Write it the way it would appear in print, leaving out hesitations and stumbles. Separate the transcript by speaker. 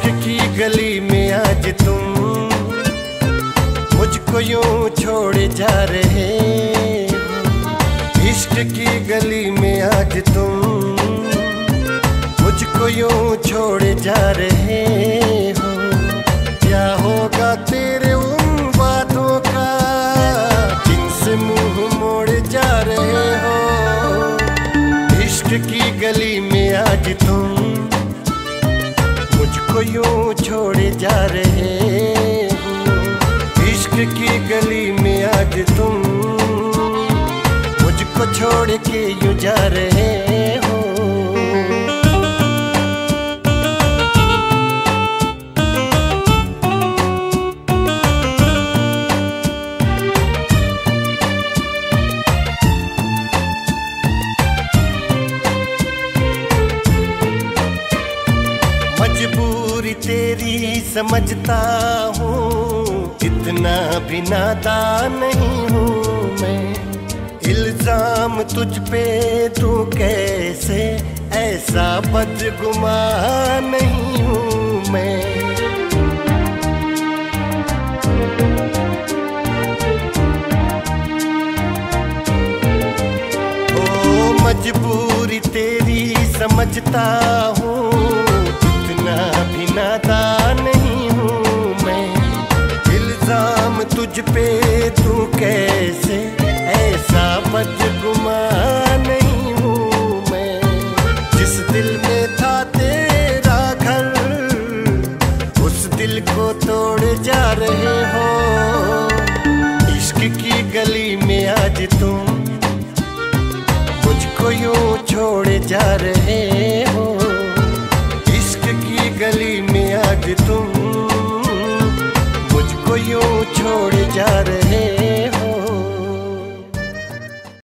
Speaker 1: की गली में आज तुम मुझको यूं छोड़े जा रहे हो। इश्क की गली में आज तुम मुझको यूं छोड़े जा रहे हो। क्या होगा तेरे उन बातों का जिनसे मुंह मोड़े जा रहे हो। इश्क की गली में आज तुम मुझको यूं छोड़े जा रहे हो। इश्क की गली में आज तुम मुझको छोड़ के यूं जा रहे हो। मजबूरी तेरी समझता हूँ, इतना भी नादान नहीं हूँ मैं। इल्जाम तुझ पे तू कैसे, ऐसा बदगुमान नहीं हूँ मैं। ओ मजबूरी तेरी समझता हूँ, भी नादान नहीं हूँ मैं। इल्जाम तुझ पे तू कैसे, ऐसा बदगुमान नहीं हूँ मैं। जिस दिल में था तेरा घर, उस दिल को तोड़ जा रहे हो। इश्क की गली में आज तुम मुझको यूं छोड़े जा रहे हो। गली में आज तुम मुझको यूं छोड़ जा रहे